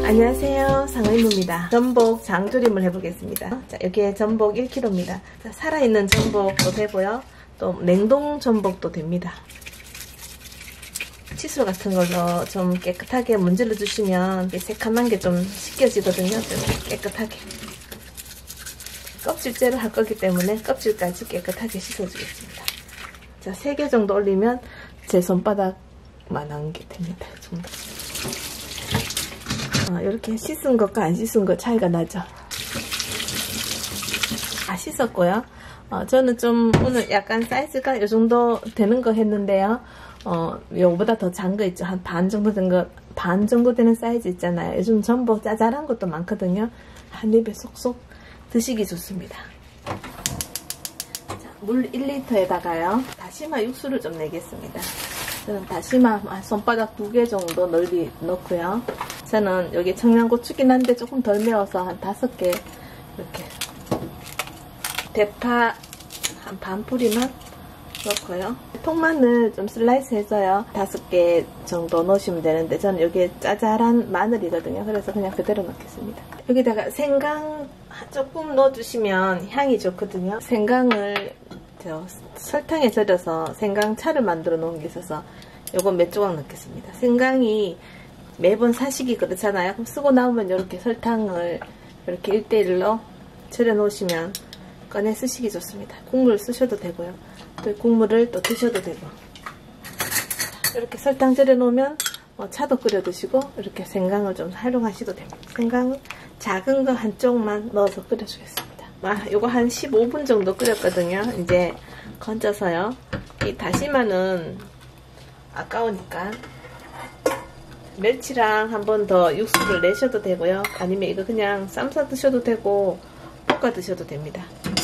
안녕하세요, 상의무입니다. 전복 장조림을 해보겠습니다. 자, 여기에 전복 1kg입니다. 자, 살아있는 전복도 되고요, 또 냉동 전복도 됩니다. 칫솔 같은 걸로 좀 깨끗하게 문질러 주시면 새카만 게 좀 씻겨지거든요. 좀 깨끗하게. 껍질째로 할 거기 때문에 껍질까지 깨끗하게 씻어주겠습니다. 자, 3개 정도 올리면 제 손바닥만한 게 됩니다. 정도. 이렇게 씻은 것과 안 씻은 것 차이가 나죠. 다 씻었고요. 저는 좀 오늘 약간 사이즈가 이 정도 되는 거 했는데요. 요거보다 더 작은 거 있죠. 한 반 정도 된 거, 반 정도 되는 사이즈 있잖아요. 요즘 전복 짜잘한 것도 많거든요. 한 입에 쏙쏙 드시기 좋습니다. 자, 물 1리터에다가요, 다시마 육수를 좀 내겠습니다. 저는 다시마 손바닥 2개 정도 넓이 넣고요. 저는 여기 청양고추긴 한데 조금 덜 매워서 한 5개 이렇게, 대파 한 반 뿌리만 넣고요. 통마늘 좀 슬라이스 해서요, 5개 정도 넣으시면 되는데 저는 여기에 짜잘한 마늘이거든요. 그래서 그냥 그대로 넣겠습니다. 여기다가 생강 조금 넣어주시면 향이 좋거든요. 생강을 설탕에 절여서 생강차를 만들어 놓은 게 있어서 요거 몇 조각 넣겠습니다. 생강이 매번 사시기 그렇잖아요. 그럼 쓰고 나오면 이렇게 설탕을 이렇게 1:1로 절여 놓으시면 꺼내 쓰시기 좋습니다. 국물 쓰셔도 되고요, 또 국물을 또 드셔도 되고. 이렇게 설탕 절여 놓으면 차도 끓여 드시고 이렇게 생강을 좀 활용하셔도 됩니다. 생강은 작은 거 한쪽만 넣어서 끓여주겠습니다. 요거 한 15분 정도 끓였거든요. 이제 건져서요, 이 다시마는 아까우니까 멸치랑 한 번 더 육수를 내셔도 되고요, 아니면 이거 그냥 쌈싸 드셔도 되고 볶아 드셔도 됩니다.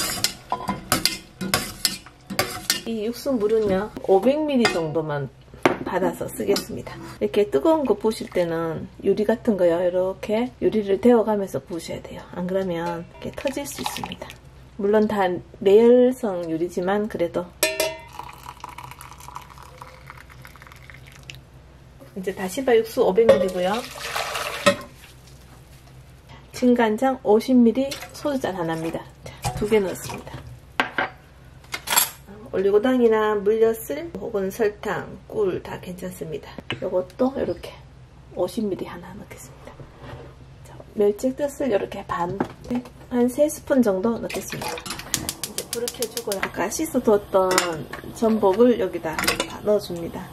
이 육수 물은요 500ml 정도만 받아서 쓰겠습니다. 이렇게 뜨거운 거 부으실 때는 유리 같은 거요, 이렇게 유리를 데워가면서 부으셔야 돼요. 안 그러면 이렇게 터질 수 있습니다. 물론 다 내열성 유리지만 그래도. 이제 다시마 육수 500ml고요 진간장 50ml, 소주잔 하나입니다. 자, 2개 넣었습니다. 올리고당이나 물엿을 혹은 설탕, 꿀 다 괜찮습니다. 이것도 이렇게 50ml 하나 넣겠습니다. 자, 멸치뜻을 이렇게 한 3스푼 정도 넣겠습니다. 이제 불을 켜주고요, 아까 씻어뒀던 전복을 여기다 다 넣어줍니다.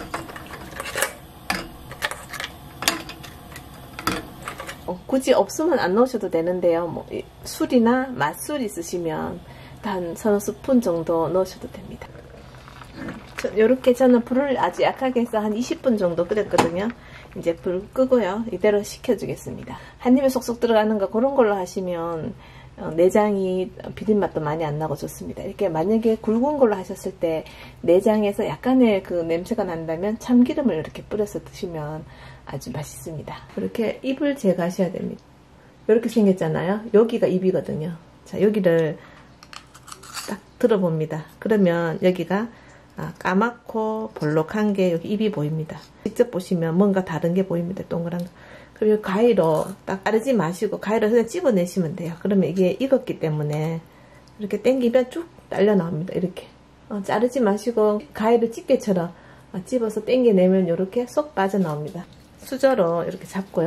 굳이 없으면 안 넣으셔도 되는데요, 뭐 술이나 맛술 있으시면 한 서너 스푼 정도 넣으셔도 됩니다. 요렇게 저는 불을 아주 약하게 해서 한 20분 정도 끓였거든요. 이제 불 끄고요, 이대로 식혀주겠습니다. 한 입에 쏙쏙 들어가는 거 그런 걸로 하시면 내장이 비린맛도 많이 안 나고 좋습니다. 이렇게 만약에 굵은 걸로 하셨을 때 내장에서 약간의 그 냄새가 난다면 참기름을 이렇게 뿌려서 드시면 아주 맛있습니다. 이렇게 입을 제거하셔야 됩니다. 이렇게 생겼잖아요. 여기가 입이거든요. 자, 여기를 딱 들어봅니다. 그러면 여기가 까맣고 볼록한 게 여기 입이 보입니다. 직접 보시면 뭔가 다른 게 보입니다. 동그란 거. 그리고 가위로 딱 자르지 마시고 가위로 그냥 찝어내시면 돼요. 그러면 이게 익었기 때문에 이렇게 당기면 쭉 딸려 나옵니다. 이렇게 자르지 마시고 가위로 집게처럼 찝어서 당겨내면 이렇게 쏙 빠져나옵니다. 수저로 이렇게 잡고요,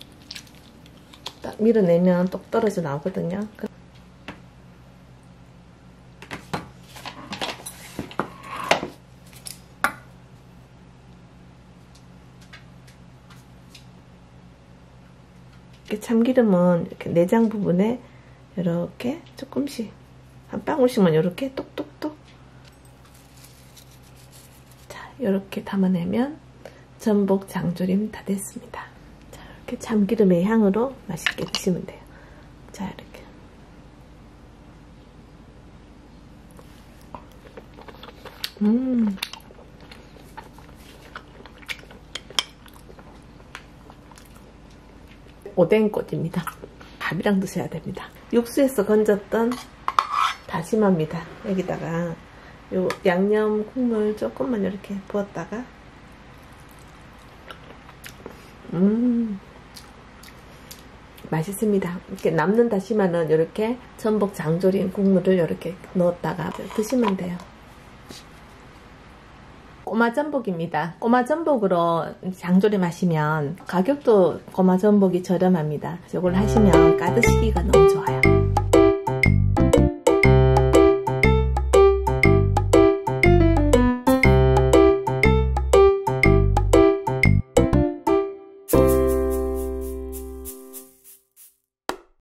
딱 밀어내면 똑 떨어져 나오거든요. 이렇게 참기름은 이렇게 내장 부분에 이렇게 조금씩 한 방울씩만 이렇게 똑똑똑. 자, 이렇게 담아내면 전복 장조림 다 됐습니다. 자, 이렇게 참기름의 향으로 맛있게 드시면 돼요. 자, 이렇게. 오뎅꽃입니다. 밥이랑 드셔야 됩니다. 육수에서 건졌던 다시마입니다. 여기다가 요 양념 국물 조금만 이렇게 부었다가 맛있습니다. 이렇게 남는 다시마는 이렇게 전복 장조림 국물을 이렇게 넣었다가 드시면 돼요. 꼬마 전복입니다. 꼬마 전복으로 장조림 하시면 가격도 꼬마 전복이 저렴합니다. 이걸 하시면 가드시기가 너무 좋아요.